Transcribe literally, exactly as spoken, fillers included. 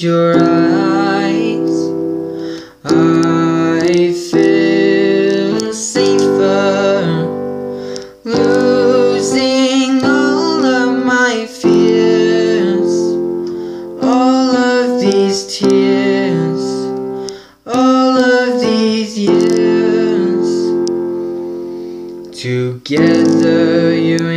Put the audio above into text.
your eyes, I feel safer, losing all of my fears, all of these tears, all of these years. Together, you